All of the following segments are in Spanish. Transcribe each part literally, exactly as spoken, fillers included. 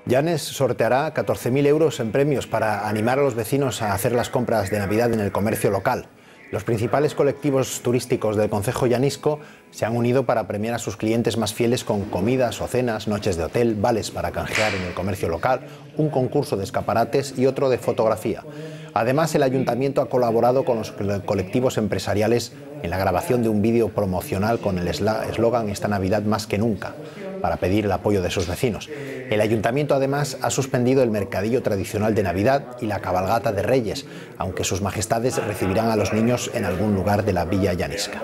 Llanes sorteará catorce mil euros en premios para animar a los vecinos a hacer las compras de Navidad en el comercio local. Los principales colectivos turísticos del concejo llanisco se han unido para premiar a sus clientes más fieles con comidas o cenas, noches de hotel, vales para canjear en el comercio local, un concurso de escaparates y otro de fotografía. Además, el ayuntamiento ha colaborado con los colectivos empresariales en la grabación de un vídeo promocional con el eslogan "Esta Navidad más que nunca", para pedir el apoyo de sus vecinos. El ayuntamiento además ha suspendido el mercadillo tradicional de Navidad y la cabalgata de Reyes, aunque sus majestades recibirán a los niños en algún lugar de la villa llanisca.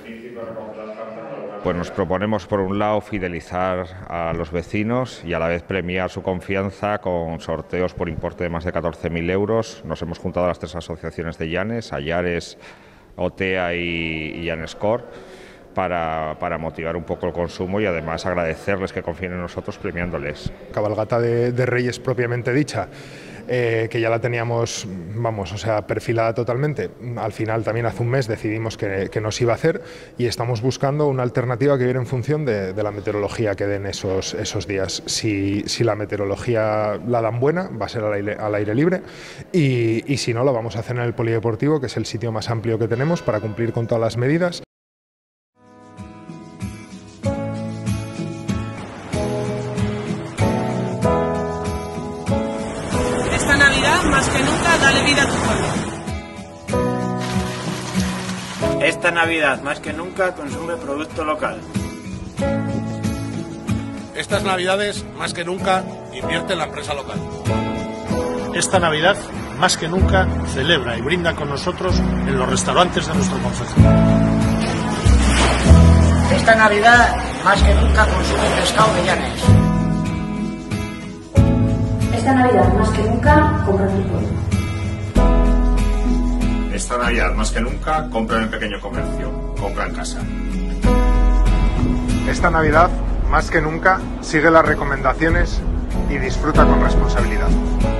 Pues nos proponemos, por un lado, fidelizar a los vecinos y a la vez premiar su confianza con sorteos por importe de más de catorce mil euros. Nos hemos juntado a las tres asociaciones de Llanes, Ayares, Otea y, y Llanescor, para, para motivar un poco el consumo y además agradecerles que confíen en nosotros premiándoles. Cabalgata de, de Reyes propiamente dicha, eh, que ya la teníamos, vamos, o sea, perfilada totalmente. Al final, también hace un mes decidimos que, que nos iba a hacer y estamos buscando una alternativa que viene en función de, de la meteorología que den esos, esos días. Si, si la meteorología la dan buena, va a ser al aire, al aire libre y, y si no, lo vamos a hacer en el polideportivo, que es el sitio más amplio que tenemos para cumplir con todas las medidas. Esta Navidad, más que nunca, dale vida a tu pueblo. Esta Navidad, más que nunca, consume producto local. Estas Navidades, más que nunca, invierte en la empresa local. Esta Navidad, más que nunca, celebra y brinda con nosotros en los restaurantes de nuestro concejo. Esta Navidad, más que nunca, consume pescado de Llanes. Esta Navidad, más que nunca, compra en tu pueblo. Esta Navidad, más que nunca, compra en el pequeño comercio, compra en casa. Esta Navidad, más que nunca, sigue las recomendaciones y disfruta con responsabilidad.